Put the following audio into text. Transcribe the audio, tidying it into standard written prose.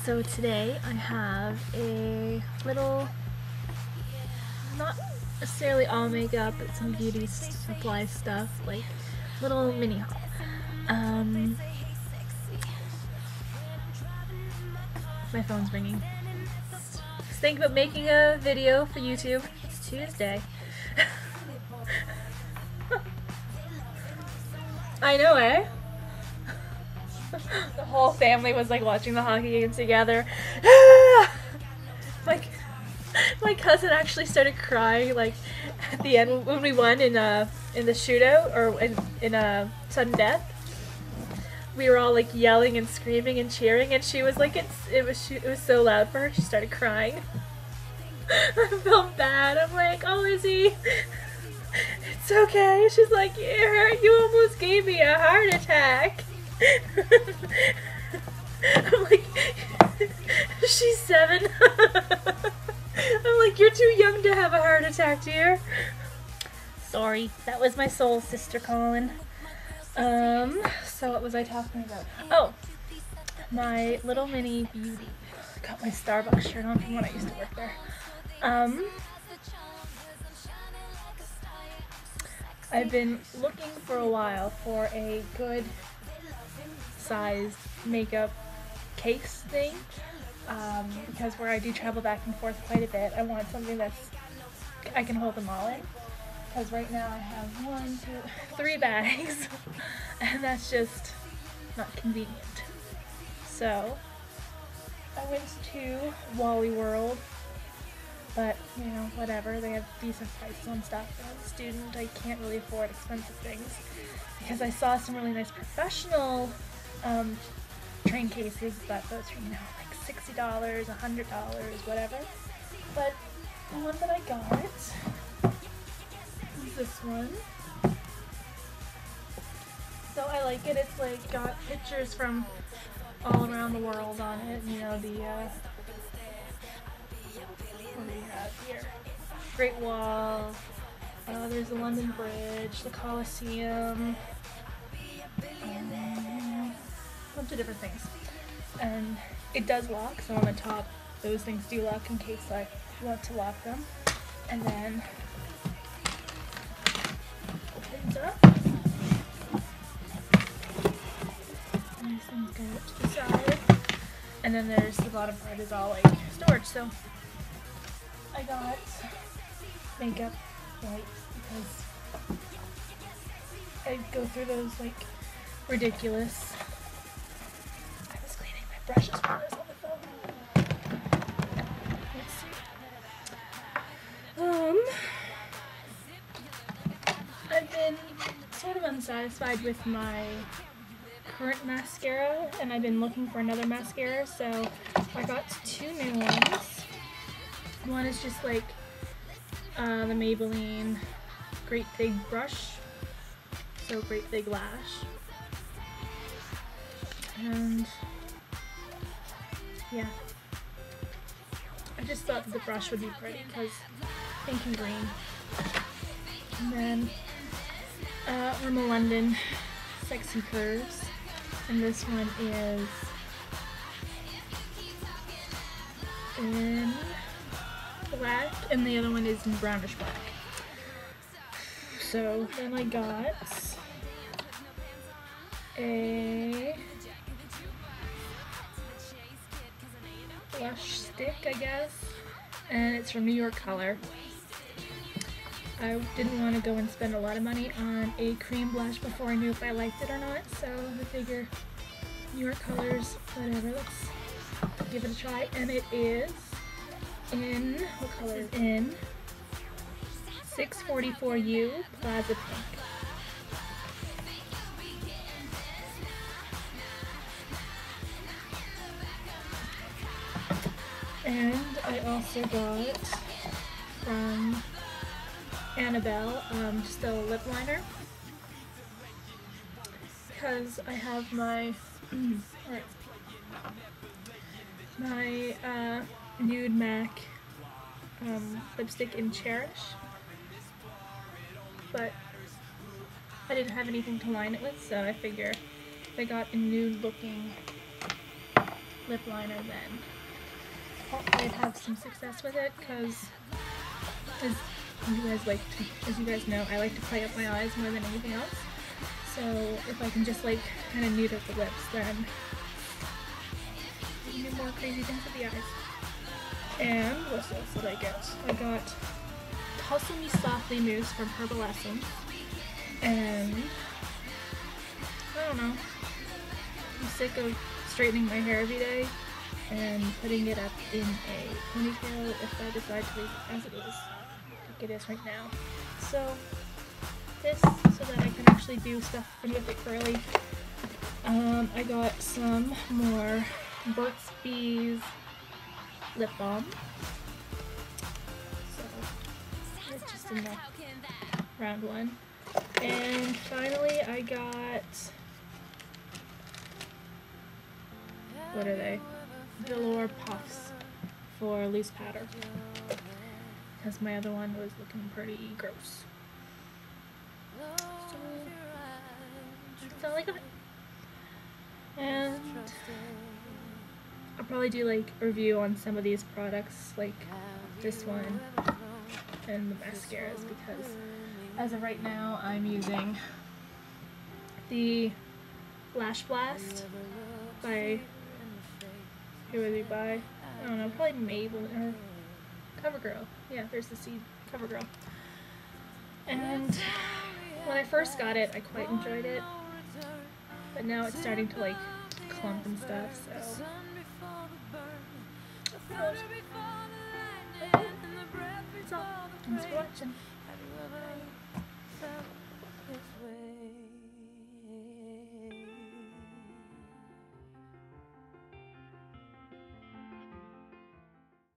So today I have a little, not necessarily all makeup, but some beauty supply stuff, like little mini haul. My phone's ringing. Just think about making a video for YouTube. It's Tuesday. I know, eh? The whole family was like watching the hockey games together. My cousin actually started crying like at the end when we won in the shootout, or in a sudden death. We were all like yelling and screaming and cheering, and she was like, it was so loud for her, she started crying. I felt bad. I'm like, oh, Izzy, it's okay. She's like, it hurt. You almost gave me a heart attack. I'm like, she's 7. I'm like, you're too young to have a heart attack, dear. Sorry, that was my soul sister calling. So what was I talking about? Oh, my little mini beauty. Got my Starbucks shirt on from when I used to work there. I've been looking for a while for a good sized makeup case thing, because where I do travel back and forth quite a bit, I want something I can hold them all in, because right now I have 1, 2, 3 bags and that's just not convenient. So I went to Wally World, but you know, whatever, they have decent prices on stuff. As a student, I can't really afford expensive things, because I saw some really nice professional train cases, but those are, you know, like $60, $100, whatever. But the one that I got is this one. So I like it. It's like got pictures from all around the world on it. You know, the what do we have here? Great Wall. There's the London Bridge, the Colosseum. A bunch of different things, and it does lock, so on the top those things do lock in case I want to lock them. And then opens up, and these things go up to the side, and then there's the bottom part is all like storage. So I got makeup wipes because I go through those like ridiculous. Brushes for this on the phone. Let's see. I've been sort of unsatisfied with my current mascara, and I've been looking for another mascara, so I got 2 new ones. One is just like the Maybelline Great Big Brush, so Great Big Lash, and yeah, I just thought that the brush would be pretty because pink and green. And then Rimmel London Sexy Curves, and this one is in black and the other one is in brownish black. So then I got a blush stick, I guess, and it's from New York Color. I didn't want to go and spend a lot of money on a cream blush before I knew if I liked it or not, so I figure New York Colors, whatever, let's give it a try. And it is in, what color is it? In 644U Plaza Pink. And I also got from Annabelle just a lip liner, because I have my Nude MAC lipstick in Cherish, but I didn't have anything to line it with, so I figure if I got a nude looking lip liner then. Hopefully I'd have some success with it, because as you guys know, I like to play up my eyes more than anything else. So if I can just like kind of nude up the lips, then I can do more crazy things with the eyes. And what else did I get? I got Tussle Me Softly Mousse from Herbal Essence, and I don't know, I'm sick of straightening my hair every day and putting it up in a ponytail if I decide to leave it as it is, like it is right now. So this, so that I can actually do stuff and with it curly. I got some more Burt's Bees lip balm. So it's just in the round one. And finally I got, what are they? Velour Puffs for loose powder, because my other one was looking pretty gross. So that's all I got. And I'll probably do like a review on some of these products, like this one and the mascaras, because as of right now I'm using the Lash Blast by, who would we buy? I don't know, probably Maybelline or CoverGirl. Yeah, there's the seed, CoverGirl. And when I first got it, I quite enjoyed it, but now it's starting to like clump and stuff, so. That's all. Thanks for watching.